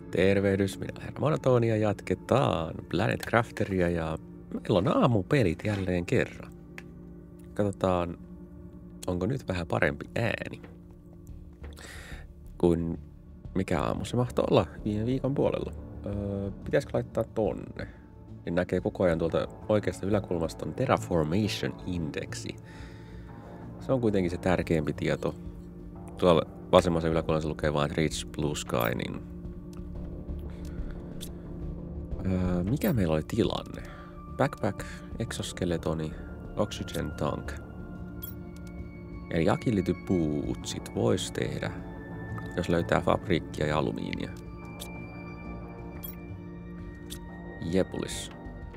Tervehdys, minä olen Herra Monotonia, jatketaan Planet Crafteria ja meillä on aamupelit jälleen kerran. Katsotaan, onko nyt vähän parempi ääni kuin mikä aamu se mahtoi olla viime viikon puolella. Pitäisikö laittaa tonne? Niin näkee koko ajan tuolta oikeasta yläkulmasta on Terraformation Indexi. Se on kuitenkin se tärkeämpi tieto. Tuolla vasemmassa yläkulmassa lukee vain Rich Blue Sky, niin mikä meillä oli tilanne? Backpack, exoskeletoni, oxygen tank. Eli agility bootsit voisi tehdä, jos löytää fabriikkia ja alumiinia. Jepulis.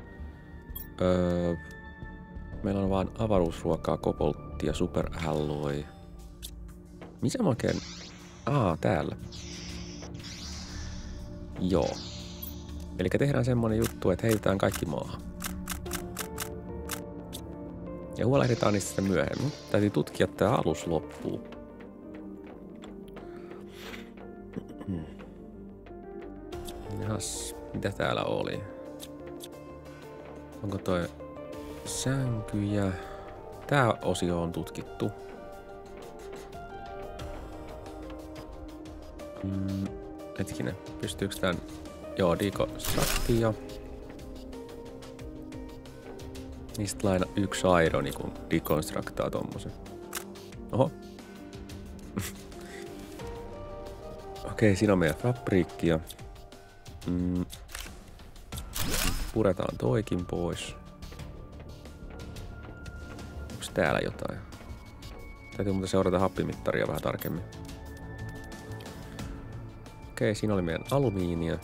Meillä on vaan avaruusruokaa, kobolttia, superalloy. Missä mä oikein? Täällä. Joo. Eli tehdään semmonen juttu, että heitetään kaikki maahan. Ja huolehditaan niistä sitten myöhemmin. Täytyy tutkia tää alus loppuun. Jahas, mitä täällä oli? Onko toi sänkyjä? Tää osio on tutkittu. Hetkinen, pystyykö tän? Joo, deconstructia. Niistä laina yksi ironi, kun deconstructaa tommosen. Oho. Okei, siinä on meidän fabriikkia. Puretaan toikin pois. Onks täällä jotain? Täytyy muuten seurata happimittaria vähän tarkemmin. Okei, siinä oli meidän alumiinia.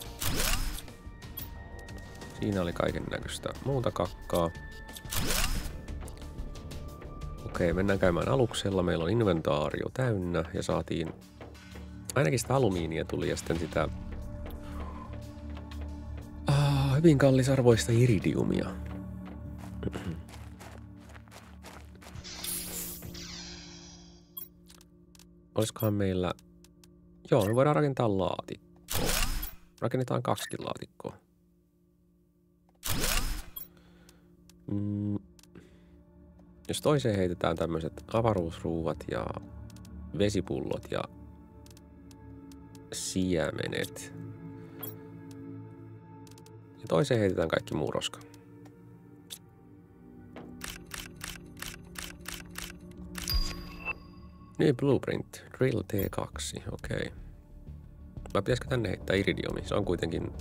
Siinä oli kaiken näköistä muuta kakkaa. Okei, mennään käymään aluksella. Meillä on inventaario täynnä ja saatiin ainakin sitä alumiinia tuli ja sitten sitä hyvin kallisarvoista iridiumia. Olisikohan meillä... Joo, me voidaan rakentaa laatikkoa. Rakennetaan 2 laatikkoa. Jos toiseen heitetään tämmöiset avaruusruuvat ja vesipullot ja siemenet. Ja toiseen heitetään kaikki muu roska. New blueprint, drill T2, okei. Vai pitäisikö tänne heittää iridiumi? Se on kuitenkin...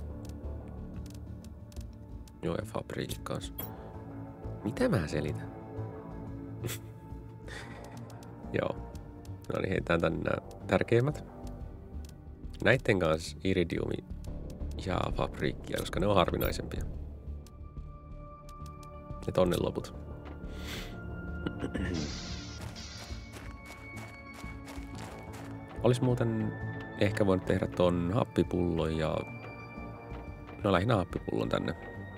Joo, ja fabriikit kanssa. Mitä mä selitän? Joo. No niin, heitetään tänne nämä tärkeimmät. Näitten kanssa iridiumi ja fabriikkia, koska ne on harvinaisempia. Ja tonne loput. Olis muuten ehkä voinut tehdä ton happipullon ja... No lähinnä happipullon tänne.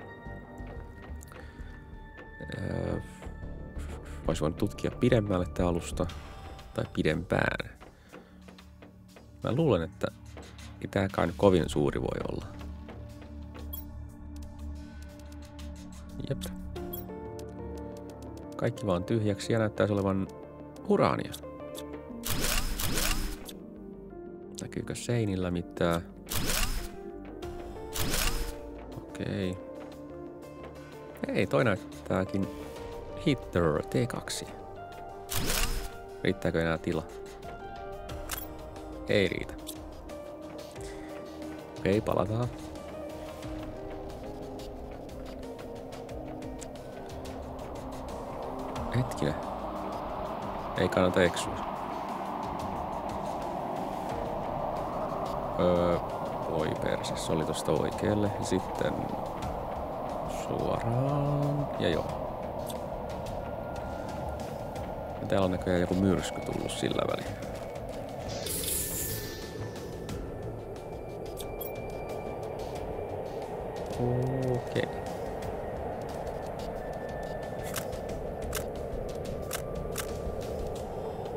Vois voinut tutkia pidemmälle tää alusta. Tai pidempään. Mä luulen, että ei tääkään nyt kovin suuri voi olla. Jep. Kaikki vaan tyhjäksi ja näyttäisi olevan uraania. Näkyykö seinillä mitään? Okei. Ei, toi näyttääkin Hitter T2. Riittääkö enää tila? Ei riitä. Okei, palataan. Hetkinen. Ei kannata eksyä. Oi perse, se oli tosta oikealle. Sitten suoraan. Ja joo. Ja täällä on näköjään joku myrsky tullut sillä väliin. Okei.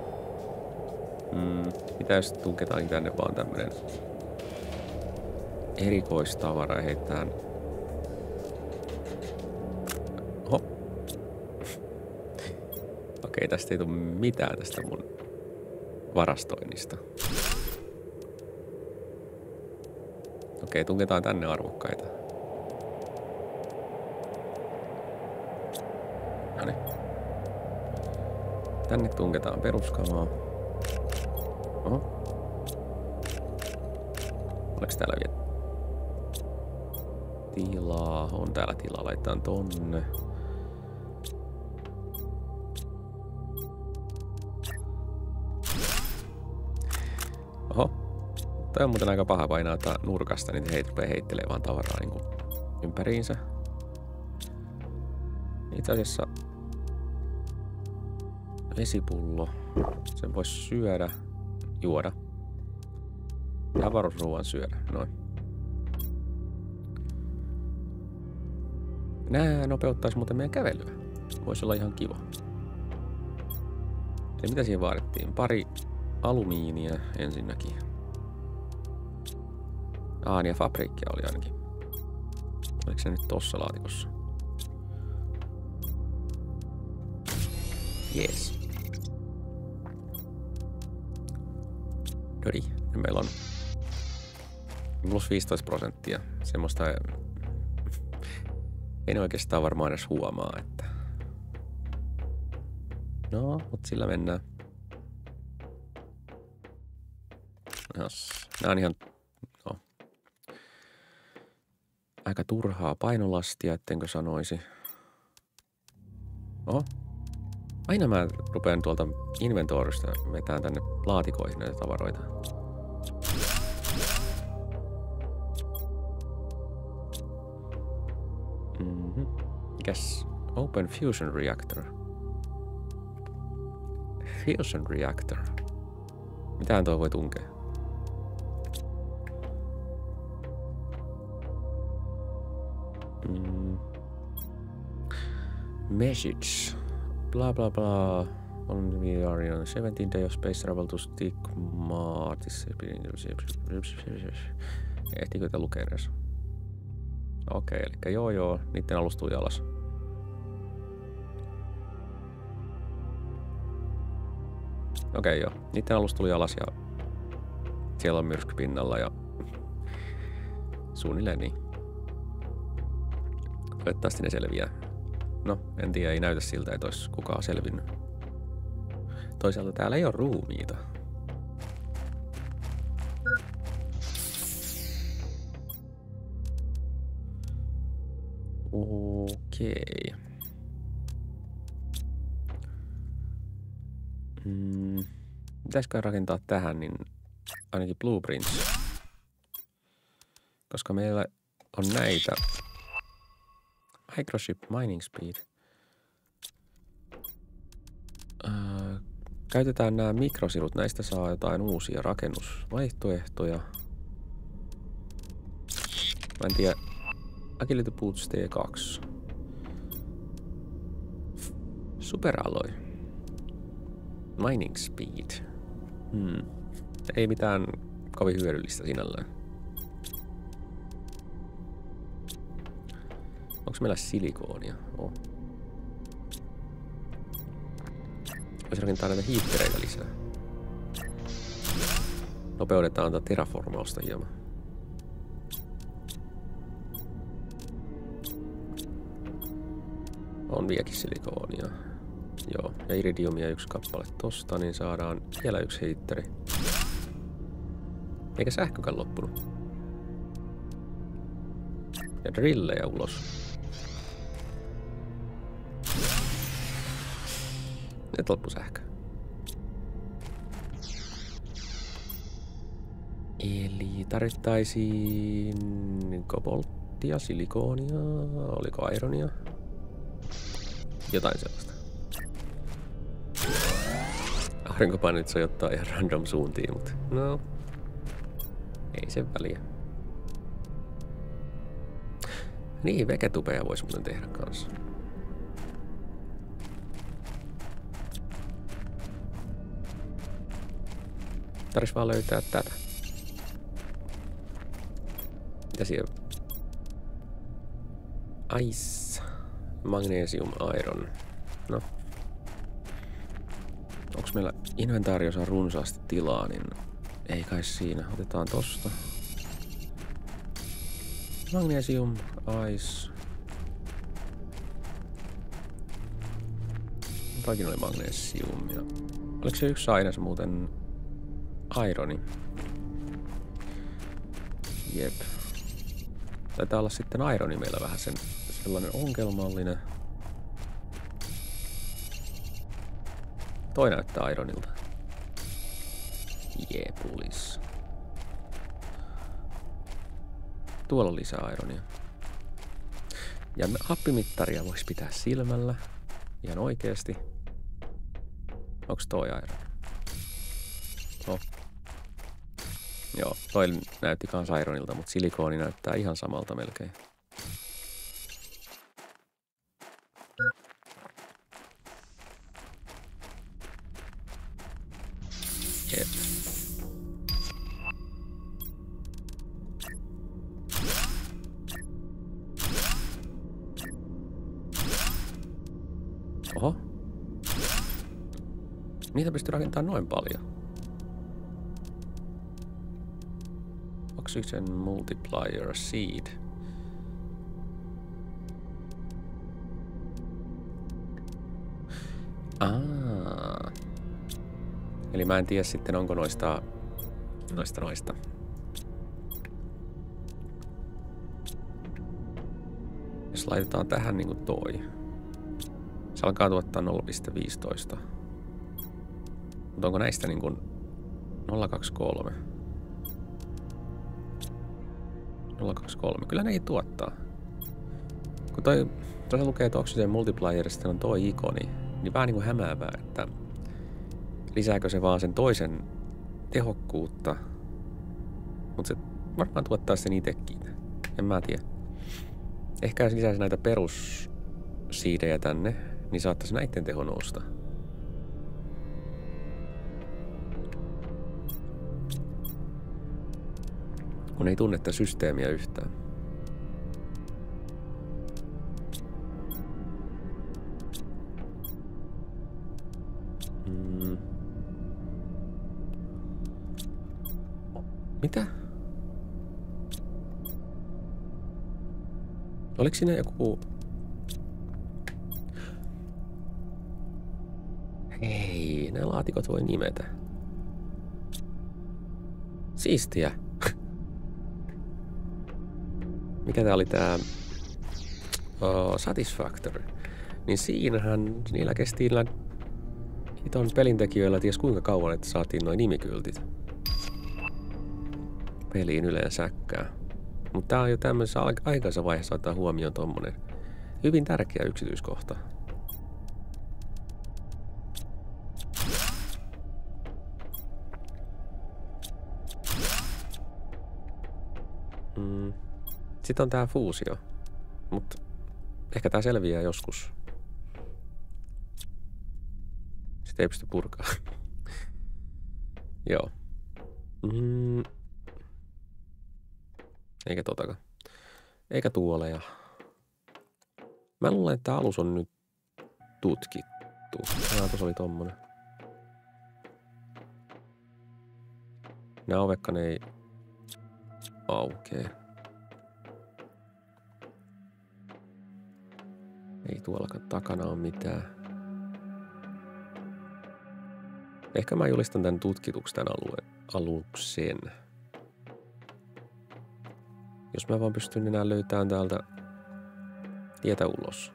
Mitä jos tunketaankin tänne vaan tämmönen erikoistavaraa heittää. Oho. Okei, tästä ei tule mitään tästä mun varastoinnista. Okei, tunketaan tänne arvokkaita. Noniin. Tänne tunketaan peruskamaa. Oho. Oleks täällä vielä tilaa? On täällä tilaa. Laitetaan tonne. Oho. Toi on muuten aika paha painaa nurkasta, niin he rupeaa heittelee vaan tavaraa niin ympäriinsä. Itse asiassa vesipullo. Sen voisi syödä, juoda. Ja avaruusruuan syödä. Noin. Nää nopeuttaisi muuten meidän kävelyä. Voisi olla ihan kiva. Eli mitä siihen vaadittiin? Pari alumiinia ensinnäkin. Niin ja fabriikkia oli ainakin. Oliko se nyt tossa laatikossa? Jees. Noniin, meillä on plus 15%. Semmoista en oikeastaan varmaan edes huomaa, että... No, mutta sillä mennään. Nää on ihan... No. Aika turhaa painolastia, ettenkö sanoisi. Oho. Aina mä rupean tuolta inventoorista vetään tänne laatikoihin näitä tavaroita. Mikäs? Open Fusion Reactor. Fusion Reactor. Mitähän tuo voi tunkea? Message. Blah blah blah. We are on 17 day of space travel to stick Martis. Ehtiikö te lukea edes? Okei, eli joo, niitten alus tuli alas. Okei, joo. Niitten alus tuli alas ja siellä on myrsky pinnalla ja suunnilleen niin. Toivottavasti ne selviää. No, en tiedä, ei näytä siltä, että olisi kukaan selvinnyt. Toisaalta täällä ei ole ruumiita. Okei. Pitäisikö rakentaa tähän, niin ainakin blueprints. Koska meillä on näitä. Microchip mining speed. Käytetään nämä mikrosirut. Näistä saa jotain uusia rakennusvaihtoehtoja. Mä en tiedä. Agility Boots T2. Superalloy. Mining speed. Ei mitään kovin hyödyllistä sinällään. Onko meillä silikoonia? Oh. Voisi rakentaa näitä hiittereitä lisää. Nopeutetaan tätä terraformausta hieman. On vieläkin silikoonia. Joo, ja iridiumia 1 kappale tosta, niin saadaan vielä 1 hiitteri. Eikä sähkökään loppunut. Ja drillejä ulos. Nyt loppu sähkö. Eli tarvittaisiin kobolttia, silikoonia, oliko ironia? Jotain sellaista. Aurinkopaneelit sojottaa ihan random suuntiin, mutta no, ei sen väliä. Niin, vegetubeja voisi muuten tehdä kanssa. Tarvitsisi vaan löytää tätä. Mitä siellä? Ice. Magnesium iron. No. Onks meillä inventaariossa runsaasti tilaa, niin ei kai siinä. Otetaan tosta. Magnesium, ice. Toikin oli magnesium. Ja oliko se yksi aines muuten ironi? Jep. Taitaa olla sitten ironi meillä vähän sellainen ongelmallinen. Toi näyttää ironilta. Jeepulis. Tuolla on lisää ironia. Ja happimittaria voisi pitää silmällä. Ihan oikeesti. Onks toi iron? No. Joo, toi näytti kans ironilta, mutta silikooni näyttää ihan samalta melkein. Jep. Oho. Niitä pystyy rakentamaan noin paljon. Oxygen multiplier seed. Eli mä en tiedä sitten onko noista. Jos laitetaan tähän niinku toi. Se alkaa tuottaa 0,15. Mutta onko näistä niinku 0,23? 0,23. Kyllä ne ei tuottaa. Kun tuossa lukee, että Oxygen Multiplierista on toi ikoni, niin vähän niinku hämäävää, että lisääkö se vaan sen toisen tehokkuutta. Mutta se varmaan tuottaa sen itekin. En mä tiedä. Ehkä jos lisäisi näitä perussiidejä tänne, niin saattaisi näitten teho nousta. Kun ei tunne tätä systeemiä yhtään. Mitä? Oliko siinä joku... Hei, nämä laatikot voi nimetä. Siistiä. Mikä tää oli tää Satisfactory? Niin siinähän niillä kesti niillä hiton pelintekijöillä ties kuinka kauan, että saatiin noin nimikyltit peliin yleensäkään. Mutta tää on jo tämmöisessä aikaisessa vaiheessa ottaa huomioon tommonen hyvin tärkeä yksityiskohta. Sitten on tää fuusio, mutta ehkä tää selviää joskus. Sitä ei pysty purkaa. Joo. Eikä totakaan. Eikä tuoleja. Mä luulen, että tää alus on nyt tutkittu. Jaa, tuossa oli tommonen. Nää ovekkaan ei aukee. Ei tuollakaan takana ole mitään. Ehkä mä julistan tän tutkituksi tän aluksen. Jos mä vaan pystyn enää löytämään täältä tietä ulos.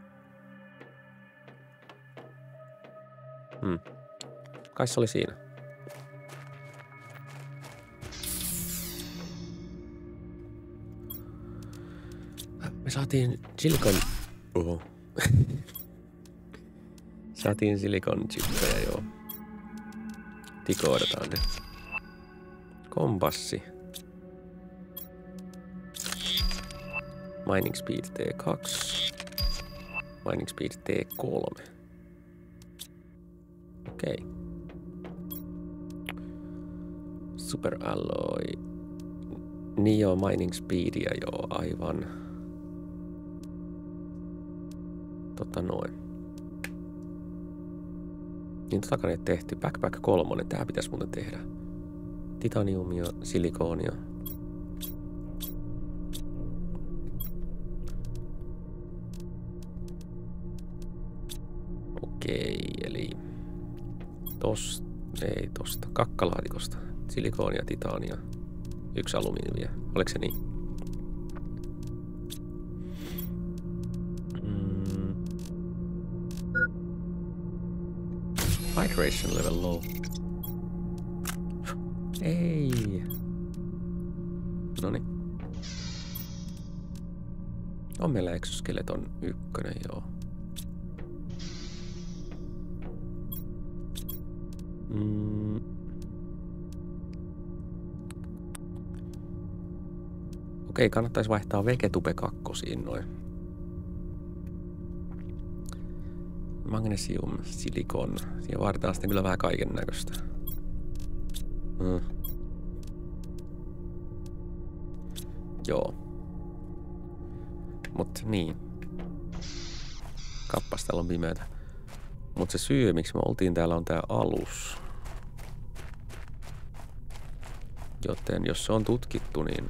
Kai se oli siinä. Me saatiin silikon... Oho. Saatiin silikon chippejä, joo. Tikoodetaan ne. Kompassi. Mining Speed T2. Mining Speed T3. Okei. Super Alloy. Niin joo, mining speedia joo, aivan. Noin. Niin totakaan ei tehty. Backpack 3, tää pitäisi muuten tehdä. Titaniumia, silikoonia. Okei, eli tosta, kakkalaatikosta. Silikoonia, titania, 1 alumiinia. Oliko se niin? Hydration level low. Ei. Noniin. On meillä exoskeleton 1, joo. Okei, kannattaisi vaihtaa Vegetube 2 noin. Magnesium, silikon. Siihen vaaditaan sitten kyllä vähän kaiken näköistä. Joo. Mut niin. Kappas, täällä on pimeätä. Mut se syy, miksi me oltiin täällä, on tää alus. Joten jos se on tutkittu, niin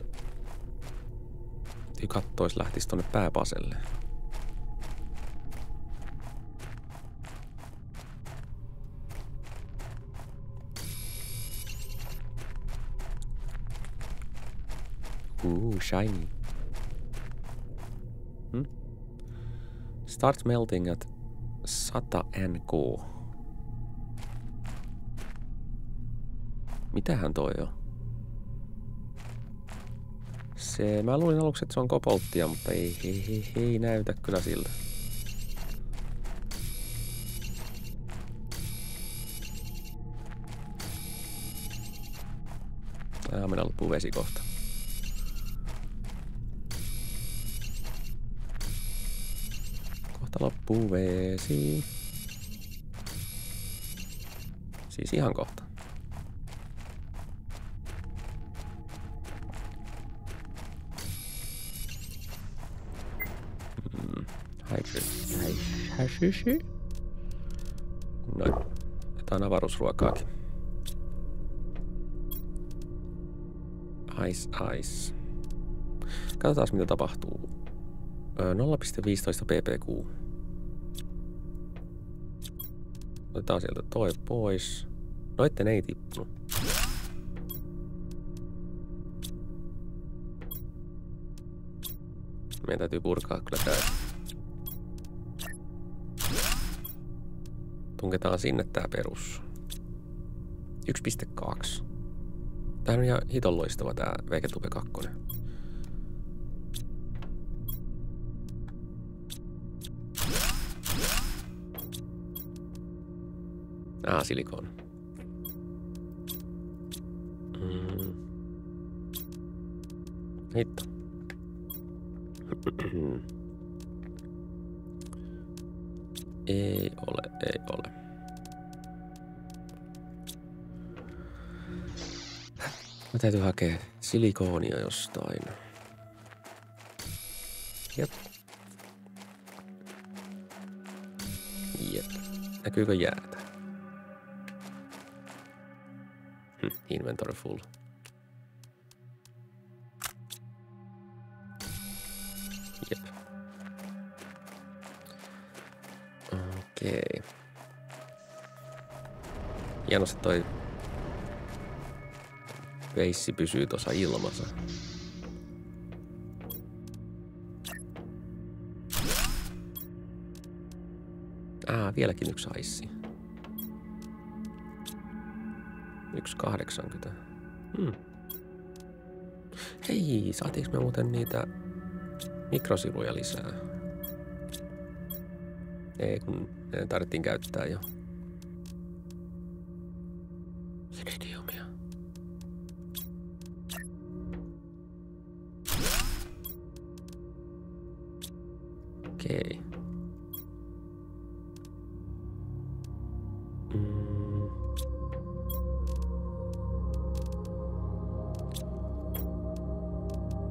kattois lähtis tonne pääpaselle. Shiny. Start melting at 100 NK. Mitähän toi on? Mä luulin aluksi, että se on kobolttia, mutta ei näytä kyllä siltä. Meillä loppuu vesi kohta. Kohta loppuu vesi. Siis ihan kohta. Noin. Jotain avaruusruokaakin. Ice. Katsotaan mitä tapahtuu. 0,15 ppq. Otetaan sieltä toi pois. Noitten ei tippunut. Meidän täytyy purkaa kyllä tää. Tunketaan sinne tää perus. 1,2. Tää on ihan hiton loistava tää Vegetube 2. Silikon. Hitto. Ei ole. Mä täytyy hakea silikoonia jostain. Jep. Näkyykö jäätä? Inventory full. Jep. Okei. Hienosti toi veissi pysyy tuossa ilmassa. Vieläkin 1 aissi. 1,80. Hei, saatiinko me muuten niitä mikrosiruja lisää? Ei, kun ne tarvittiin käyttää jo. Iridiumia. Okei.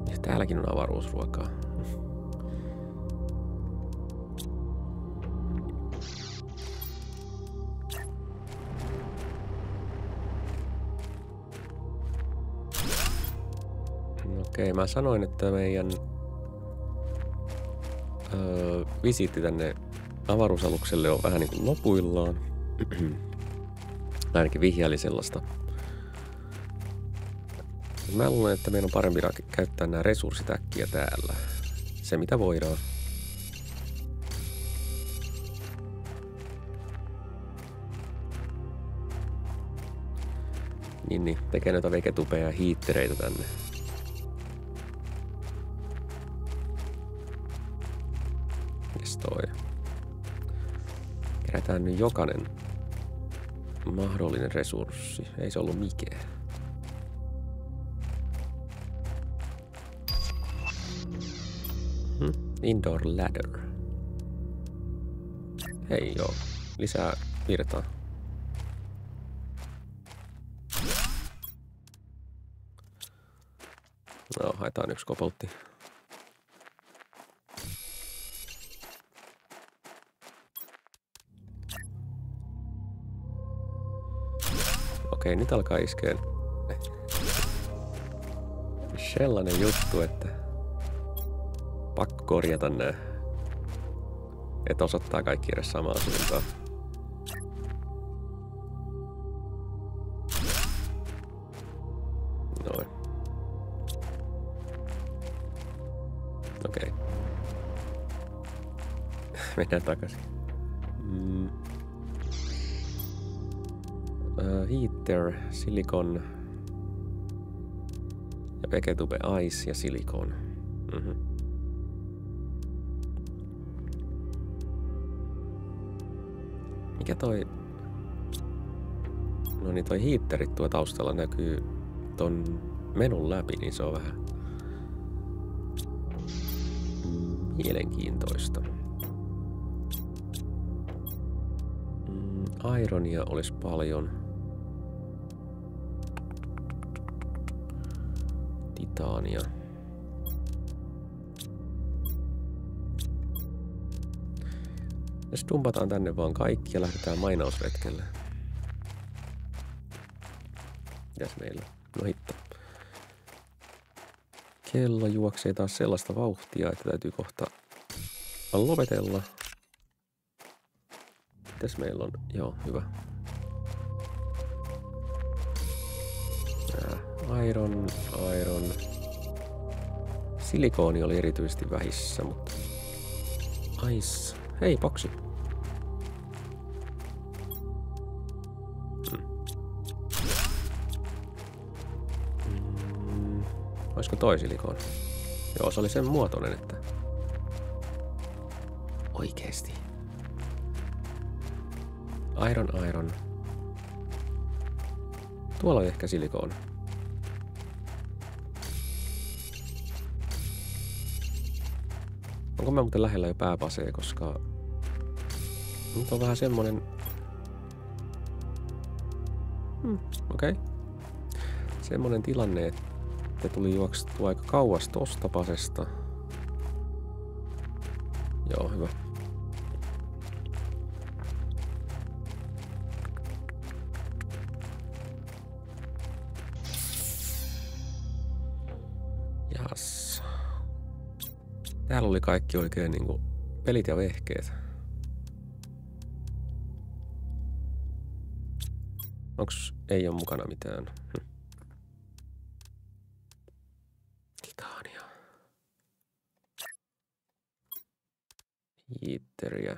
Ja täälläkin on avaruusruokaa. Okei, mä sanoin, että meidän visiitti tänne avaruusalukselle on vähän niin kuin lopuillaan. Ainakin vihjaili sellaista. Mä luulen, että meidän on parempi käyttää nämä resurssit äkkiä täällä. Se mitä voidaan. Niin, tekee noita vegetupeja ja hiittereitä tänne. Mites toi? Kerätään nyt jokainen mahdollinen resurssi. Ei se ollut mikään. Indoor ladder. Hei joo, lisää virtaa. No, haetaan yksi koboltti. Okei, nyt alkaa iskeen sellainen juttu, että pakko korjata nää. Et osoittaa kaikki edes samaan suuntaan. Noin. Okei. Mennään takaisin. Heater, silikon ja vegetube ice ja silikon. Mikä toi? No niin, toi heaterit tuo taustalla näkyy ton menun läpi, niin se on vähän mielenkiintoista. Ironia olisi paljon. Titaania. Jos dumpataan tänne vaan kaikki ja lähdetään mainausretkelle. Mitäs meillä? No hitto. Kello juoksee taas sellaista vauhtia, että täytyy kohta lopetella. Mitäs meillä on? Joo, hyvä. Iron. Silikooni oli erityisesti vähissä, mutta ice. Hei, boksi. Olisiko toi silikooni? Joo, se oli sen muotoinen, että oikeesti. Iron. Tuolla on ehkä silikooni. Onko mä muuten lähellä jo pääpasee, koska nyt on vähän semmonen. Okei. Semmonen tilanne, että tuli juokstua aika kauas tosta pasesta. Joo, hyvä. Jas. Täällä oli kaikki oikein niinku pelit ja vehkeet. Onks ei oo mukana mitään? Titania. Heateriä.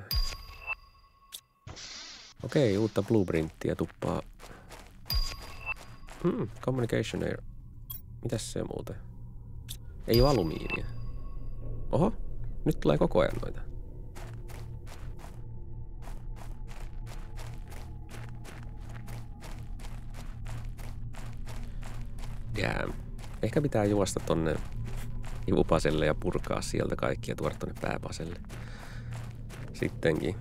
Okei, uutta blueprinttiä tuppaa. Communication air. Mitäs se muuten? Ei oo alumiinia. Oho, nyt tulee koko ajan noita. Damn. Ehkä pitää juosta tonne ivupaselle ja purkaa sieltä kaikki ja tuoda tonne pääpaselle. Sittenkin.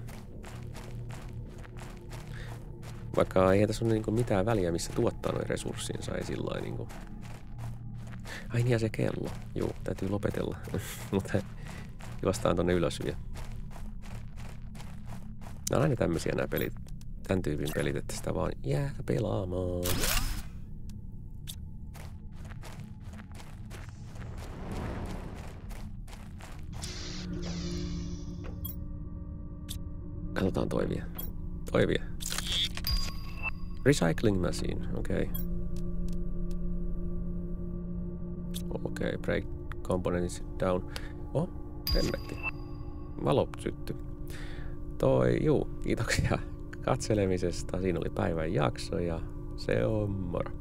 Vaikka ei tässä ole niinku mitään väliä, missä tuottaa noin resurssinsa, ei sillain niinku. Ai niin, ja se kello. Juu, täytyy lopetella. Mutta juostaan tonne ylös vielä. Nämä on aina tämmösiä nämä pelit. Tän tyypin pelit, että sitä vaan jää pelaamaan. Katsotaan toivia. Toivia. Recycling machine, okei. Okei, break components down. Oh, hemmetti. Valo syttyi. Kiitoksia katselemisesta. Siinä oli päivän jakso ja se on moro.